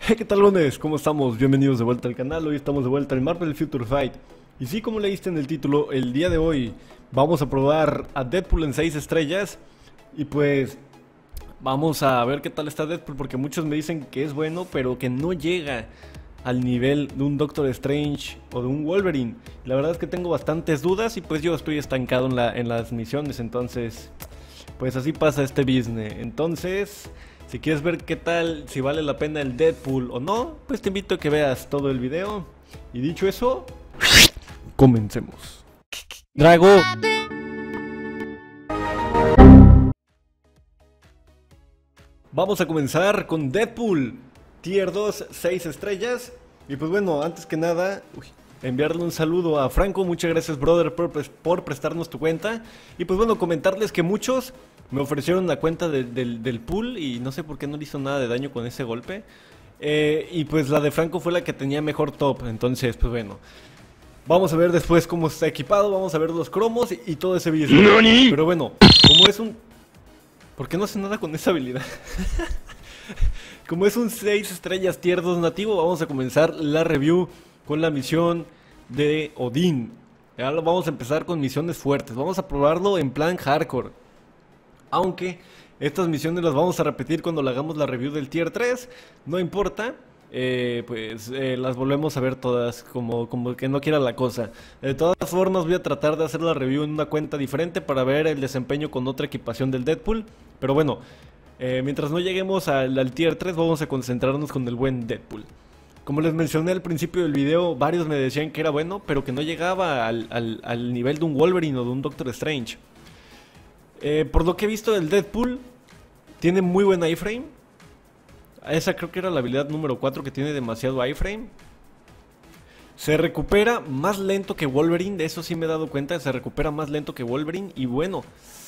Hey, ¿qué tal, bones? ¿Cómo estamos? Bienvenidos de vuelta al canal. Hoy estamos de vuelta en Marvel Future Fight. Y sí, como leíste en el título, el día de hoy vamos a probar a Deadpool en 6 estrellas. Y pues vamos a ver qué tal está Deadpool, porque muchos me dicen que es bueno, pero que no llega al nivel de un Doctor Strange o de un Wolverine. La verdad es que tengo bastantes dudas y pues yo estoy estancado en las misiones, entonces pues así pasa este business. Entonces, si quieres ver qué tal, si vale la pena el Deadpool o no, pues te invito a que veas todo el video. Y dicho eso, comencemos. Drago. Vamos a comenzar con Deadpool, Tier 2, 6 estrellas. Y pues bueno, antes que nada, enviarle un saludo a Franco. Muchas gracias, brother, por prestarnos tu cuenta. Y pues bueno, comentarles que muchos me ofrecieron la cuenta del pool y no sé por qué no le hizo nada de daño con ese golpe. Y pues la de Franco fue la que tenía mejor top. Entonces, pues bueno, vamos a ver después cómo está equipado. Vamos a ver los cromos y todo ese business. Pero bueno, como es un... ¿Por qué no hace nada con esa habilidad? Como es un 6 estrellas tier 2 nativo, vamos a comenzar la review con la misión de Odín. Ahora vamos a empezar con misiones fuertes. Vamos a probarlo en plan hardcore. Aunque estas misiones las vamos a repetir cuando le hagamos la review del tier 3. No importa. Las volvemos a ver todas como que no quiera la cosa. De todas formas voy a tratar de hacer la review en una cuenta diferente para ver el desempeño con otra equipación del Deadpool. Pero bueno, mientras no lleguemos al tier 3 vamos a concentrarnos con el buen Deadpool. Como les mencioné al principio del video, varios me decían que era bueno, pero que no llegaba al nivel de un Wolverine o de un Doctor Strange. Por lo que he visto del Deadpool, tiene muy buen iframe. Esa creo que era la habilidad número 4, que tiene demasiado iframe. Se recupera más lento que Wolverine, de eso sí me he dado cuenta. Se recupera más lento que Wolverine. Y bueno,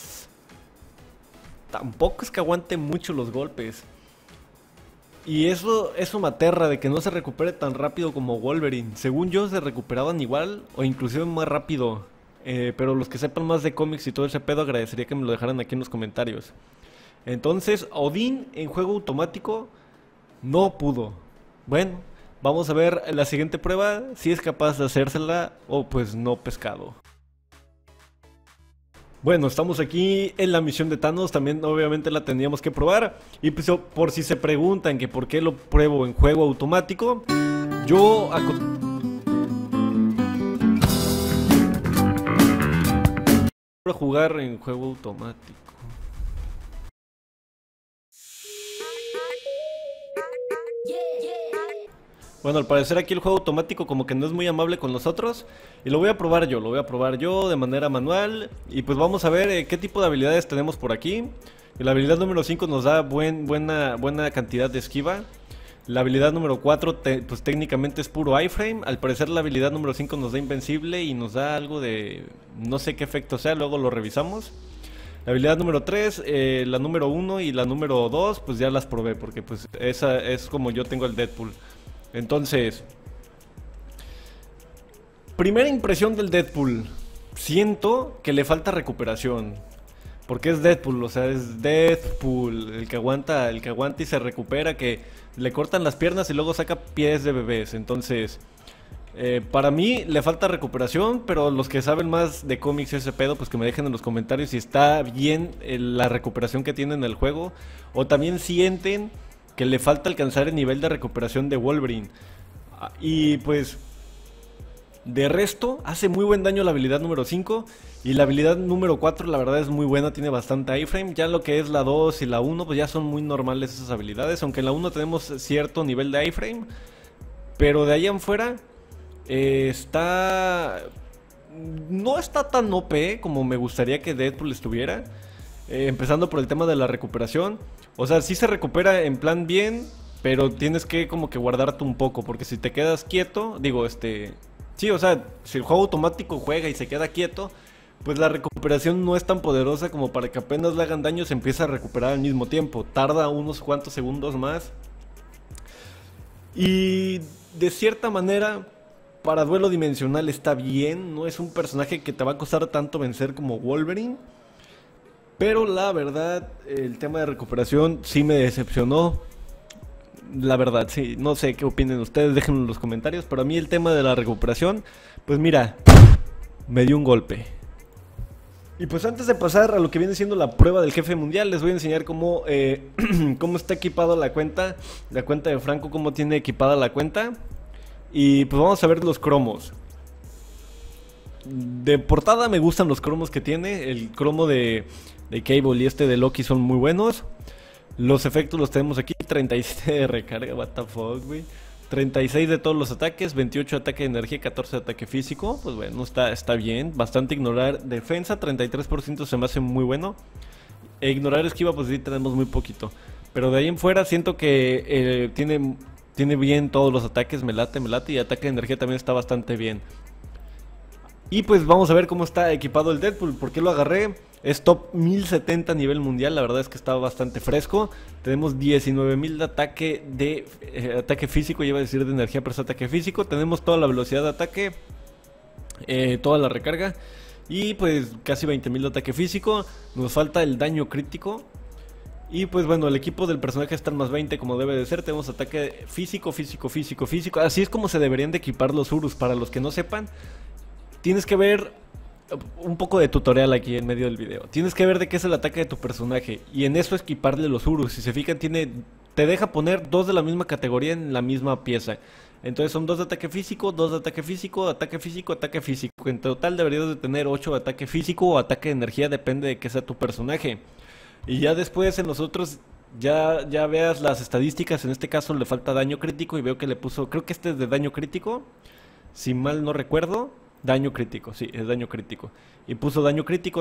tampoco es que aguante mucho los golpes. Y eso me aterra, de que no se recupere tan rápido como Wolverine. Según yo se recuperaban igual o inclusive más rápido. Pero los que sepan más de cómics y todo ese pedo, agradecería que me lo dejaran aquí en los comentarios. Entonces, Odín en juego automático no pudo. Bueno, vamos a ver la siguiente prueba, si es capaz de hacérsela o pues no pescado. Bueno, estamos aquí en la misión de Thanos, también obviamente la tendríamos que probar. Y pues por si se preguntan que por qué lo pruebo en juego automático, yo a jugar en juego automático. Bueno, al parecer aquí el juego automático como que no es muy amable con nosotros. Y lo voy a probar yo, de manera manual. Y pues vamos a ver qué tipo de habilidades tenemos por aquí. La habilidad número 5 nos da buena cantidad de esquiva. La habilidad número 4 pues técnicamente es puro iframe. Al parecer la habilidad número 5 nos da invencible y nos da algo de... no sé qué efecto sea, luego lo revisamos. La habilidad número 3, la número 1 y la número 2 pues ya las probé, porque pues esa es como yo tengo el Deadpool. Entonces, primera impresión del Deadpool. Siento que le falta recuperación. Porque es Deadpool, o sea, es Deadpool, el que aguanta y se recupera, que le cortan las piernas y luego saca pies de bebés. Entonces, para mí le falta recuperación, pero los que saben más de cómics y ese pedo, pues que me dejen en los comentarios si está bien la recuperación que tiene en el juego, o también sienten que le falta alcanzar el nivel de recuperación de Wolverine. Y pues, de resto, hace muy buen daño la habilidad número 5. Y la habilidad número 4 la verdad es muy buena, tiene bastante iframe. Ya lo que es la 2 y la 1 pues ya son muy normales esas habilidades. Aunque en la 1 tenemos cierto nivel de iframe, pero de ahí en fuera no está tan OP como me gustaría que Deadpool estuviera. Empezando por el tema de la recuperación. O sea, sí se recupera en plan bien, pero tienes que como que guardarte un poco, porque si te quedas quieto, sí, o sea, si el juego automático juega y se queda quieto, pues la recuperación no es tan poderosa como para que apenas le hagan daño se empiece a recuperar al mismo tiempo. Tarda unos cuantos segundos más. Y de cierta manera, para duelo dimensional está bien. No es un personaje que te va a costar tanto vencer como Wolverine. Pero la verdad, el tema de recuperación sí me decepcionó. La verdad, sí, no sé qué opinen ustedes, déjenlo en los comentarios, pero a mí el tema de la recuperación, pues mira, me dio un golpe. Y pues antes de pasar a lo que viene siendo la prueba del jefe mundial, les voy a enseñar cómo, cómo está equipada la cuenta de Franco, cómo tiene equipada la cuenta. Y pues vamos a ver los cromos. De portada me gustan los cromos que tiene, el cromo de Cable y este de Loki son muy buenos. Los efectos los tenemos aquí, 37 de recarga, what the fuck, güey. 36 de todos los ataques, 28 de ataque de energía, 14 de ataque físico. Pues bueno, está bien. Bastante ignorar defensa, 33% se me hace muy bueno. E ignorar esquiva, pues sí tenemos muy poquito. Pero de ahí en fuera siento que tiene bien todos los ataques, me late. Y ataque de energía también está bastante bien. Y pues vamos a ver cómo está equipado el Deadpool. ¿Por qué lo agarré? Es top 1070 a nivel mundial, la verdad es que está bastante fresco. Tenemos 19.000 de ataque físico, iba a decir de energía, pero es ataque físico. Tenemos toda la velocidad de ataque, toda la recarga. Y pues casi 20.000 de ataque físico. Nos falta el daño crítico. Y pues bueno, el equipo del personaje está en más 20 como debe de ser. Tenemos ataque físico. Así es como se deberían de equipar los Urus. Para los que no sepan, tienes que ver un poco de tutorial aquí en medio del video. Tienes que ver de qué es el ataque de tu personaje y en eso equiparle los Urus. Si se fijan, te deja poner dos de la misma categoría en la misma pieza. Entonces son 2 de ataque físico, 2 de ataque físico, ataque físico, ataque físico. En total deberías de tener 8 de ataque físico o ataque de energía, depende de qué sea tu personaje. Y ya después en los otros ya veas las estadísticas. En este caso le falta daño crítico y veo que le puso, creo que este es de daño crítico, si mal no recuerdo. Daño crítico, sí, es daño crítico. Y puso daño crítico,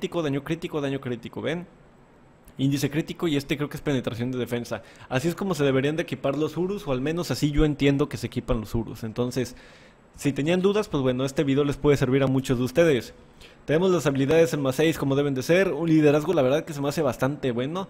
¿ven? Índice crítico y este creo que es penetración de defensa. Así es como se deberían de equipar los Urus, o al menos así yo entiendo que se equipan los Urus. Entonces, si tenían dudas, pues bueno, este video les puede servir a muchos de ustedes. Tenemos las habilidades en más 6 como deben de ser. Un liderazgo, la verdad que se me hace bastante bueno.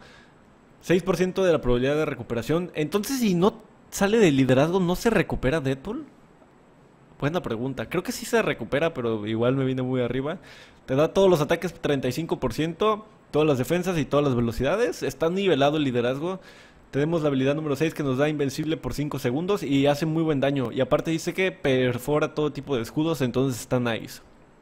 6% de la probabilidad de recuperación. Entonces, si no sale del liderazgo, ¿no se recupera Deadpool? Buena pregunta. Creo que sí se recupera, pero igual me viene muy arriba. Te da todos los ataques 35%, todas las defensas y todas las velocidades. Está nivelado el liderazgo. Tenemos la habilidad número 6 que nos da invencible por 5 segundos y hace muy buen daño. Y aparte dice que perfora todo tipo de escudos, entonces está nice.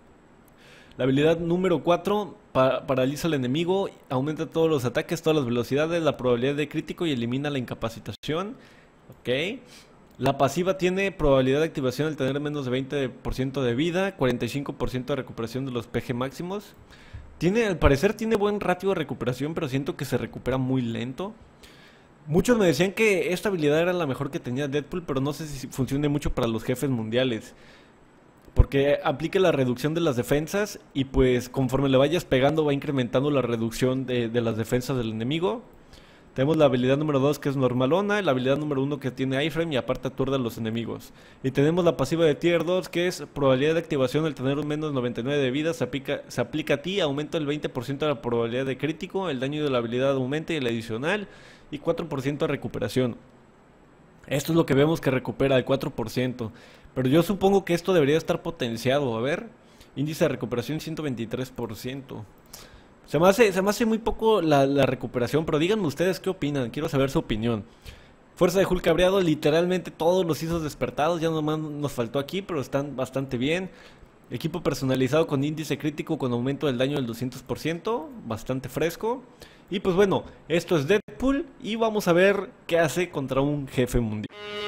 La habilidad número 4 paraliza al enemigo, aumenta todos los ataques, todas las velocidades, la probabilidad de crítico y elimina la incapacitación. Ok. La pasiva tiene probabilidad de activación al tener menos de 20% de vida, 45% de recuperación de los PG máximos. Al parecer tiene buen ratio de recuperación, pero siento que se recupera muy lento. Muchos me decían que esta habilidad era la mejor que tenía Deadpool, pero no sé si funcione mucho para los jefes mundiales. Porque aplica la reducción de las defensas y pues conforme le vayas pegando va incrementando la reducción de las defensas del enemigo. Tenemos la habilidad número 2 que es normalona, la habilidad número 1 que tiene iframe y aparte aturde a los enemigos. Y tenemos la pasiva de tier 2 que es probabilidad de activación al tener un menos 99 de vida, se aplica a ti, aumenta el 20% de la probabilidad de crítico, el daño de la habilidad aumenta y el adicional y 4% de recuperación. Esto es lo que vemos que recupera el 4%, pero yo supongo que esto debería estar potenciado, a ver, índice de recuperación 123%. Se me hace muy poco la recuperación, pero díganme ustedes qué opinan, quiero saber su opinión. Fuerza de Hulk cabreado, literalmente todos los ISOs despertados, ya nomás nos faltó aquí, pero están bastante bien. Equipo personalizado con índice crítico con aumento del daño del 200%, bastante fresco. Y pues bueno, esto es Deadpool y vamos a ver qué hace contra un jefe mundial.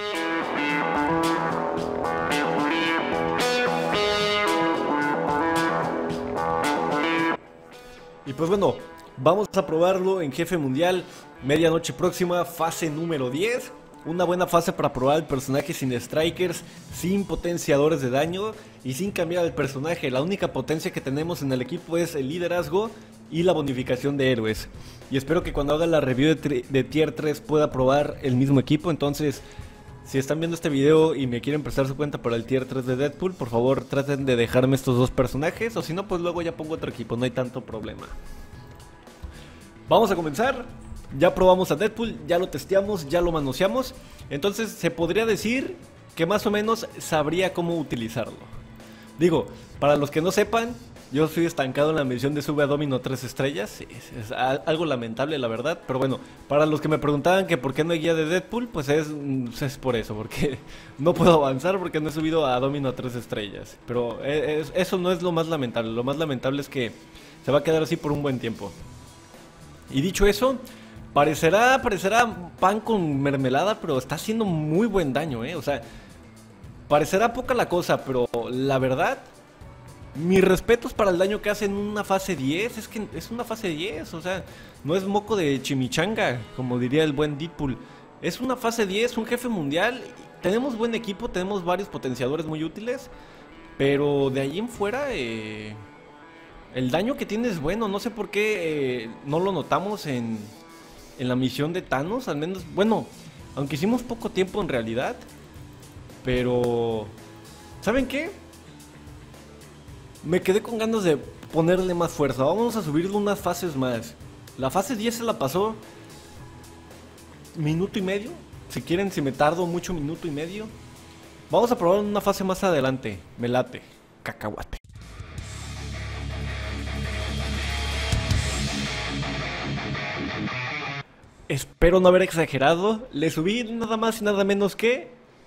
Y pues bueno, vamos a probarlo en jefe mundial, medianoche próxima, fase número 10. Una buena fase para probar el personaje sin strikers, sin potenciadores de daño y sin cambiar el personaje. La única potencia que tenemos en el equipo es el liderazgo y la bonificación de héroes. Y espero que cuando haga la review de tier 3 pueda probar el mismo equipo. Entonces, si están viendo este video y me quieren prestar su cuenta para el tier 3 de Deadpool, por favor traten de dejarme estos dos personajes, o si no, pues luego ya pongo otro equipo, no hay tanto problema. Vamos a comenzar. Ya probamos a Deadpool, ya lo testeamos, ya lo manoseamos. Entonces se podría decir que más o menos sabría cómo utilizarlo. Digo, para los que no sepan, Yo estoy estancado en la misión de sube a Domino 3 estrellas. Es algo lamentable, la verdad. Pero bueno, para los que me preguntaban que por qué no hay guía de Deadpool, pues es por eso. Porque no puedo avanzar porque no he subido a Domino 3 estrellas. Pero eso no es lo más lamentable. Lo más lamentable es que se va a quedar así por un buen tiempo. Y dicho eso, parecerá pan con mermelada, pero está haciendo muy buen daño, O sea, parecerá poca la cosa, pero la verdad... Mis respetos para el daño que hace en una fase 10. Es que es una fase 10, o sea, no es moco de chimichanga, como diría el buen Deadpool. Es una fase 10, un jefe mundial. Tenemos buen equipo, tenemos varios potenciadores muy útiles. Pero de ahí en fuera, el daño que tiene es bueno. No sé por qué no lo notamos en la misión de Thanos. Al menos, bueno, aunque hicimos poco tiempo en realidad. Pero, ¿saben qué? Me quedé con ganas de ponerle más fuerza. Vamos a subirle unas fases más. La fase 10 se la pasó minuto y medio. Si quieren, si me tardo mucho, minuto y medio. Vamos a probar una fase más adelante. Me late. Cacahuate. Espero no haber exagerado. Le subí nada más y nada menos que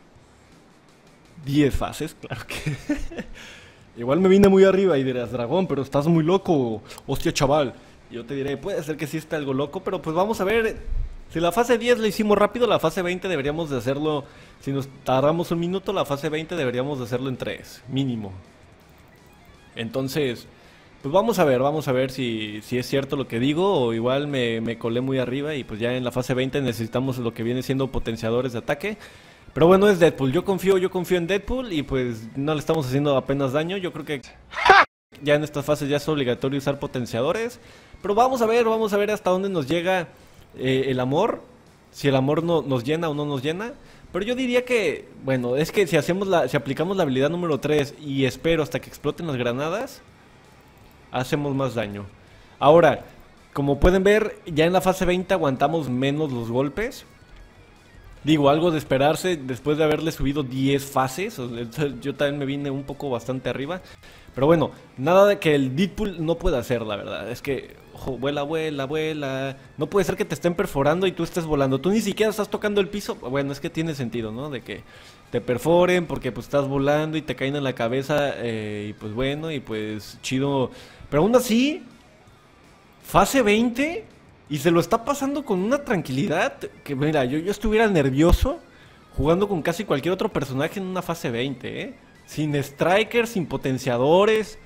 10 fases, claro que... Igual me vine muy arriba y dirás, dragón, pero estás muy loco. Hostia, chaval. Yo te diré, puede ser que sí esté algo loco, pero pues vamos a ver. Si la fase 10 la hicimos rápido, la fase 20 deberíamos de hacerlo. Si nos tardamos un minuto, la fase 20 deberíamos de hacerlo en 3, mínimo. Entonces, pues vamos a ver si es cierto lo que digo. O igual me colé muy arriba y pues ya en la fase 20 necesitamos lo que viene siendo potenciadores de ataque. Pero bueno, es Deadpool, yo confío en Deadpool y pues no le estamos haciendo apenas daño. Yo creo que ya en estas fases ya es obligatorio usar potenciadores. Pero vamos a ver hasta dónde nos llega el amor. Si el amor nos llena o no nos llena. Pero yo diría que, bueno, es que si aplicamos la habilidad número 3 y espero hasta que exploten las granadas, hacemos más daño. Ahora, como pueden ver, ya en la fase 20 aguantamos menos los golpes. Digo, algo de esperarse después de haberle subido 10 fases. Yo también me vine un poco bastante arriba. Pero bueno, nada de que el Deadpool no pueda hacer, la verdad. Es que, ojo, vuela, vuela, vuela. No puede ser que te estén perforando y tú estés volando. Tú ni siquiera estás tocando el piso. Bueno, es que tiene sentido, ¿no? De que te perforen porque pues estás volando y te caen en la cabeza. Y pues bueno, y pues chido. Pero aún así, fase 20... Y se lo está pasando con una tranquilidad que, mira, yo estuviera nervioso jugando con casi cualquier otro personaje en una fase 20, Sin strikers, sin potenciadores.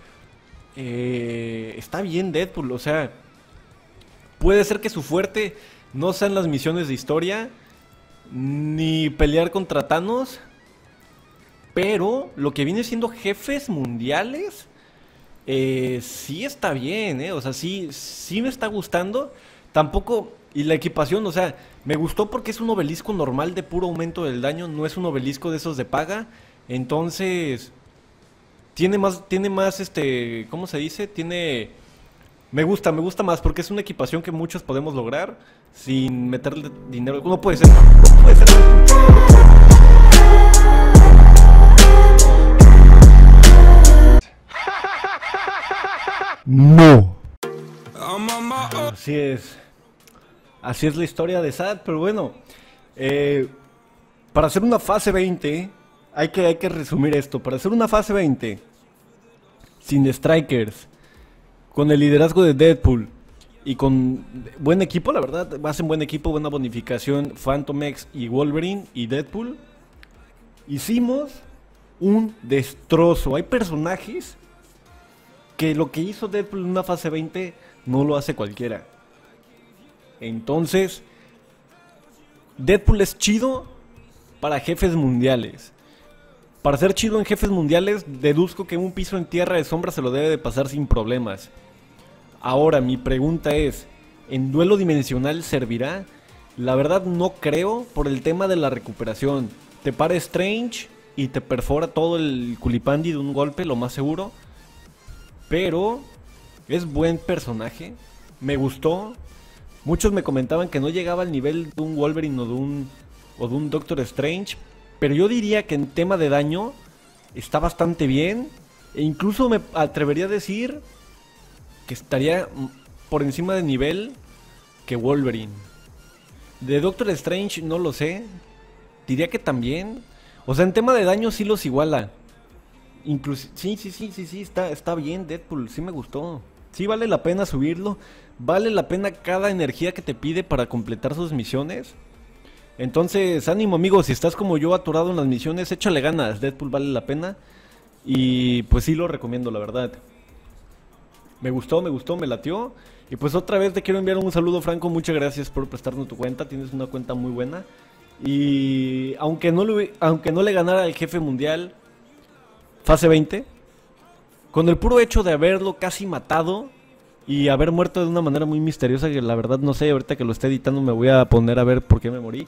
Está bien Deadpool, o sea, puede ser que su fuerte no sean las misiones de historia, ni pelear contra Thanos, pero lo que viene siendo jefes mundiales, sí está bien, O sea, sí me está gustando. Tampoco, y la equipación, o sea, me gustó porque es un obelisco normal de puro aumento del daño, no es un obelisco de esos de paga. Entonces, tiene más, ¿cómo se dice? Me gusta más porque es una equipación que muchos podemos lograr sin meterle dinero. No puede ser, no puede ser. No. Así es la historia de Sad, pero bueno, para hacer una fase 20, hay que resumir esto. Para hacer una fase 20, sin strikers, con el liderazgo de Deadpool y con buen equipo, la verdad, hacen buen equipo, buena bonificación, Phantom X y Wolverine y Deadpool, hicimos un destrozo. Hay personajes que lo que hizo Deadpool en una fase 20 no lo hace cualquiera. Entonces, Deadpool es chido para jefes mundiales. Para ser chido en jefes mundiales, deduzco que un piso en tierra de sombra se lo debe de pasar sin problemas. Ahora, mi pregunta es, ¿en duelo dimensional servirá? La verdad no creo, por el tema de la recuperación. Te para Strange y te perfora todo el culipandi de un golpe, lo más seguro. Pero es buen personaje, me gustó. Muchos me comentaban que no llegaba al nivel de un Wolverine o de un Doctor Strange, pero yo diría que en tema de daño está bastante bien. E incluso me atrevería a decir que estaría por encima de nivel que Wolverine. De Doctor Strange no lo sé. Diría que también. O sea, en tema de daño sí los iguala. Incluso sí, está bien Deadpool, sí me gustó. Sí vale la pena subirlo. Vale la pena cada energía que te pide para completar sus misiones. Entonces, ánimo amigos, si estás como yo atorado en las misiones, échale ganas, Deadpool vale la pena. Y pues sí lo recomiendo, la verdad. Me gustó, me latió. Y pues otra vez te quiero enviar un saludo, Franco. Muchas gracias por prestarnos tu cuenta. Tienes una cuenta muy buena. Y aunque no le ganara al jefe mundial fase 20, con el puro hecho de haberlo casi matado y haber muerto de una manera muy misteriosa, que la verdad no sé, ahorita que lo esté editando me voy a poner a ver por qué me morí.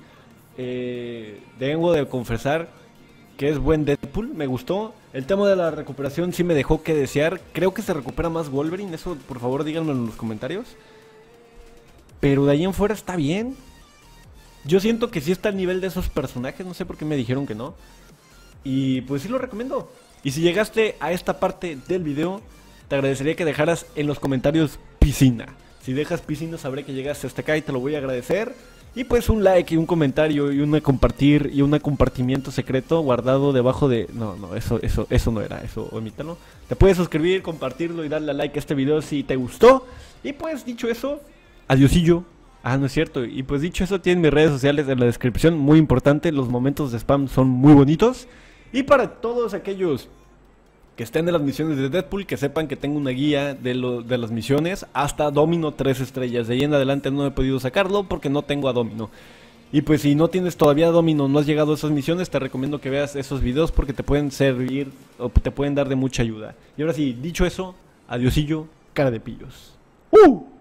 Tengo de confesar que es buen Deadpool, me gustó. El tema de la recuperación sí me dejó que desear. Creo que se recupera más Wolverine, eso por favor díganme en los comentarios. Pero de ahí en fuera está bien. Yo siento que sí está al nivel de esos personajes, no sé por qué me dijeron que no. Y pues sí lo recomiendo. Y si llegaste a esta parte del video, te agradecería que dejaras en los comentarios piscina. Si dejas piscina sabré que llegaste hasta acá y te lo voy a agradecer. Y pues un like y un comentario y una compartir y un compartimiento secreto guardado debajo de... No, eso no era, eso omítalo. Te puedes suscribir, compartirlo y darle a like a este video si te gustó. Y pues dicho eso, adiosillo. Ah, no es cierto. Y pues dicho eso, tienen mis redes sociales en la descripción. Muy importante, los momentos de spam son muy bonitos. Y para todos aquellos que estén de las misiones de Deadpool, que sepan que tengo una guía de las misiones hasta Domino 3 estrellas. De ahí en adelante no he podido sacarlo porque no tengo a Domino. Y pues si no tienes todavía a Domino, no has llegado a esas misiones, te recomiendo que veas esos videos porque te pueden servir o te pueden dar de mucha ayuda. Y ahora sí, dicho eso, adiosillo, cara de pillos.